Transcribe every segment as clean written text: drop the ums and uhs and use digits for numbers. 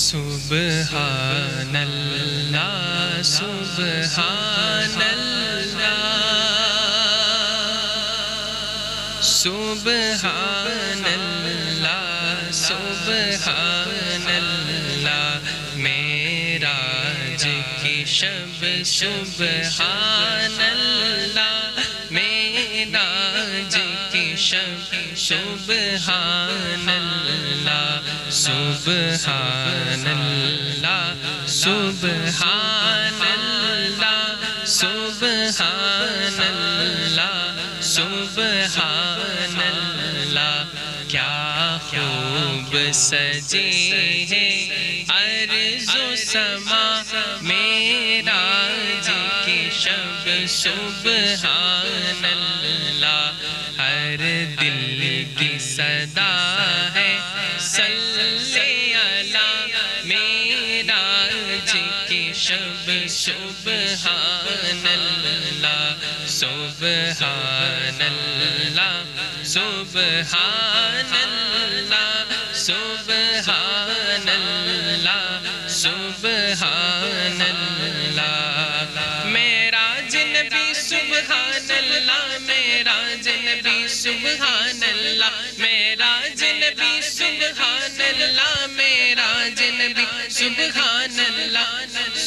سبحان اللہ سبحان اللہ سبحان اللہ سبحان اللہ معراج کی شب سبحان اللہ معراج کی شب سبحان اللہ سبحان اللہ سبحان اللہ سبحان اللہ سبحان اللہ کیا خوب سجے ہیں ارض و سما معراج کی شب سبحان اللہ ہر دل کی صدا ہے صلی علی معراج کی شب سبحان اللہ سبحان اللہ سبحان اللہ سبحان اللہ سبحان اللہ معراج نبی سبحان اللہ معراج نبی سبحان اللہ معراج نبی سبحان اللہ معراج نبی سبحان اللہ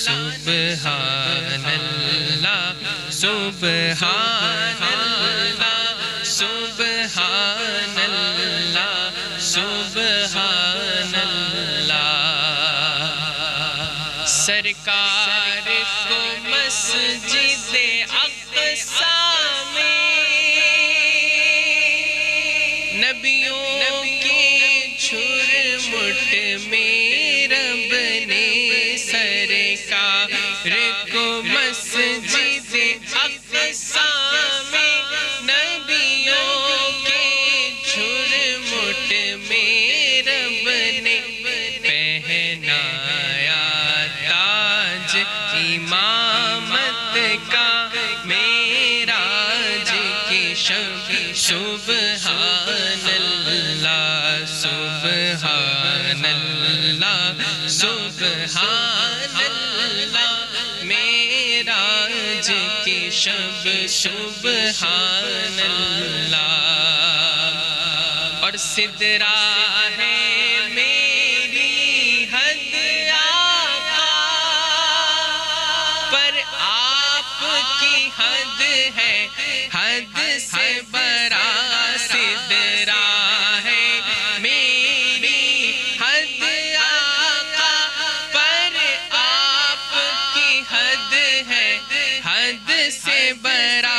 سبحان اللہ سبحان اللہ سبحان اللہ سبحان اللہ سرکار کو مسجد اقصی میں نبیوں کے چھرمٹ میں رب نے سرکار کو مسجد اقصی میں نبیوں کے چھرمٹ میں رب نے پہنایا تاج امامت کا معراج کی شب سبحان اللہ سبحان اللہ سبحان اللہ معراج کی شب سبحان اللہ اور سدرا ہے میری حد آقا پر آپ کی حد ہے حد سے برا سدرا ہے میری حد آقا پر آپ کی حد ہے حد سے برا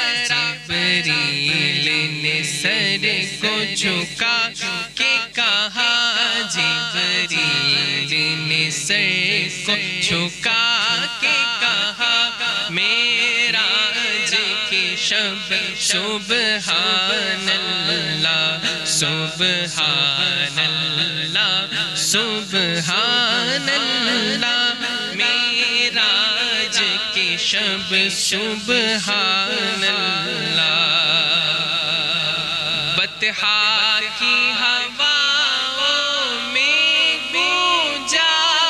جبریل نے سر کو جھکا کے کہا جبریل نے سر کو جھکا کے کہا معراج کی شب سبحان اللہ سبحان اللہ سبحان اللہ معراج کی شب سبحان اللہ بطحا کی ہواؤں میں گونجا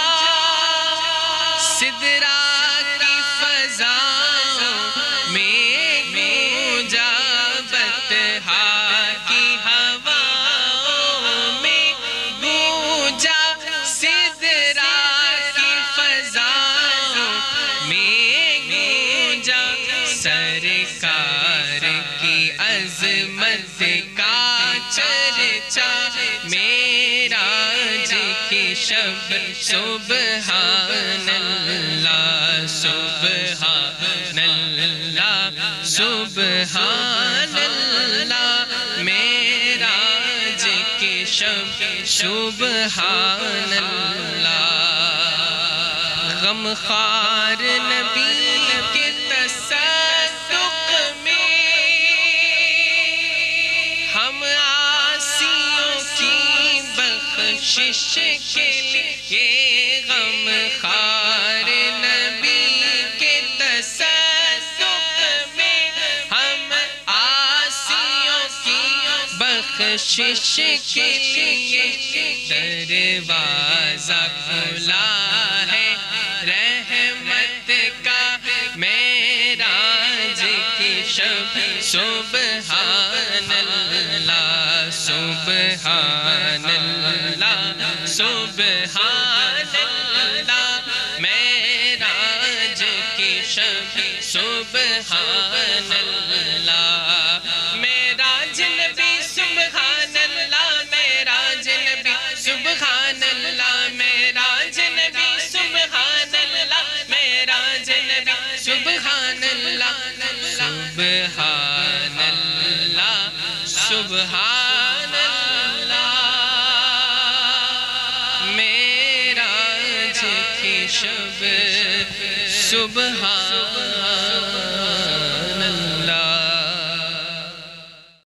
سدرا کی فضاؤں میں گونجا بطحا کی ہواؤں میں گونجا سدرا کی فضاؤں میں گونجا سرکار کی عظمت کا چرچا معراج کی شب سبحان اللہ سبحان اللہ سبحان اللہ معراج کی شب سبحان اللہ غمخوار نبی کے تصدق میں ہم عاصیوں کی بخشش کے لیے غمخوار نبی کے تصدق میں ہم عاصیوں کی بخشش کے لیے دربار دروازہ کھلا ہے رحمت کا معراج کی شب سبحان اللہ سبحان اللہ سبحان اللہ معراج کی شب سبحان اللہ معراج نبی سبحان اللہ معراج نبی سبحان اللہ معراج نبی سبحان اللہ معراج نبی سبحان اللہ سبحان اللہ سبحان اللہ معراج کی شب سبحان